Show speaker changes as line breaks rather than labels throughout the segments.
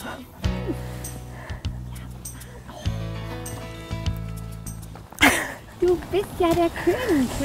Du bist ja der König, ne?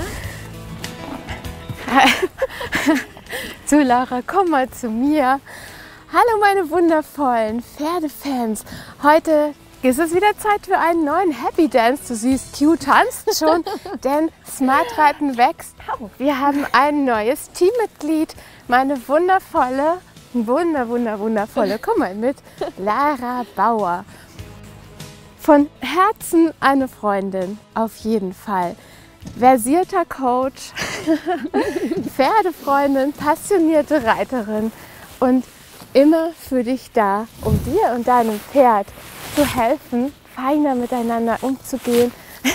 So, Lara, komm mal zu mir. Hallo meine wundervollen Pferdefans. Heute ist es wieder Zeit für einen neuen Happy Dance. Du siehst, Q tanzt schon, denn Smart Reiten wächst. Wir haben ein neues Teammitglied, meine wundervolle, wundervolle, komm mal mit, Lara Bauer. Von Herzen eine Freundin, auf jeden Fall. Versierter Coach, Pferdefreundin, passionierte Reiterin und immer für dich da, um dir und deinem Pferd zu helfen, feiner miteinander umzugehen,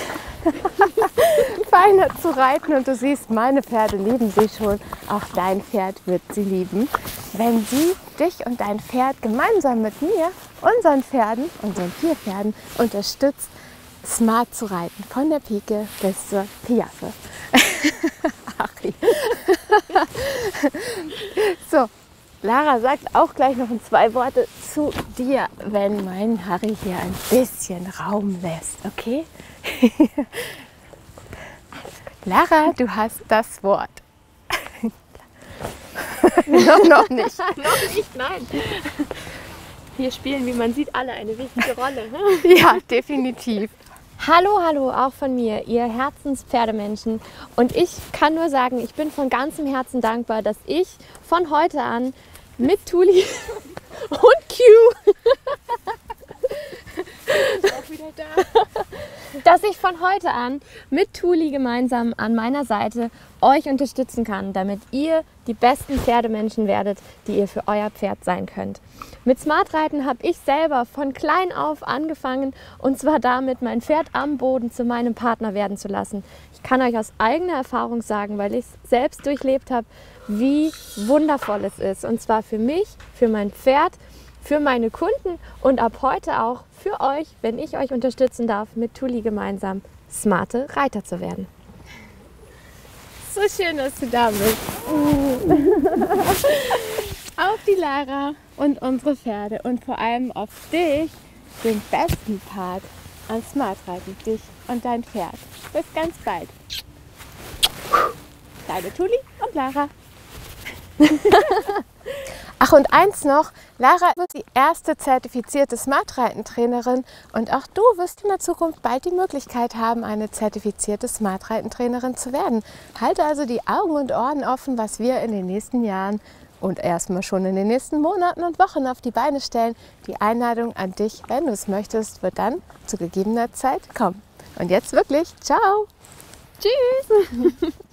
feiner zu reiten. Und du siehst, meine Pferde lieben sie schon, auch dein Pferd wird sie lieben, wenn sie dich und dein Pferd gemeinsam mit mir, unseren Pferden, unseren 4 Pferden, unterstützt, smart zu reiten, von der Pike bis zur Piaffe. So, Lara sagt auch gleich noch 2 Worte zu dir, wenn mein Harry hier ein bisschen Raum lässt, okay? Lara, du hast das Wort. noch nicht.
Noch nicht, nein. Hier spielen, wie man sieht, alle eine wichtige Rolle.
Ja, definitiv.
Hallo, auch von mir, ihr Herzenspferdemenschen. Und ich kann nur sagen, ich bin von ganzem Herzen dankbar, dass ich von heute an mit Tuli und Q auch wieder da. Dass ich von heute an mit Tuli gemeinsam an meiner Seite euch unterstützen kann, damit ihr die besten Pferdemenschen werdet, die ihr für euer Pferd sein könnt. Mit Smart Reiten habe ich selber von klein auf angefangen, und zwar damit, mein Pferd am Boden zu meinem Partner werden zu lassen. Ich kann euch aus eigener Erfahrung sagen, weil ich es selbst durchlebt habe, wie wundervoll es ist. Und zwar für mich, für mein Pferd, für meine Kunden und ab heute auch für euch, wenn ich euch unterstützen darf, mit Tuli gemeinsam smarte Reiter zu werden.
So schön, dass du da bist. Auf die Lara und unsere Pferde und vor allem auf dich, den besten Part an Smart Reiten, dich und dein Pferd. Bis ganz bald. Deine Tuli und Lara. Ach, und eins noch, Lara wird die erste zertifizierte Smart-Reiten-Trainerin und auch du wirst in der Zukunft bald die Möglichkeit haben, eine zertifizierte Smart-Reiten-Trainerin zu werden. Halte also die Augen und Ohren offen, was wir in den nächsten Jahren und erstmal schon in den nächsten Monaten und Wochen auf die Beine stellen. Die Einladung an dich, wenn du es möchtest, wird dann zu gegebener Zeit kommen. Und jetzt wirklich, ciao!
Tschüss!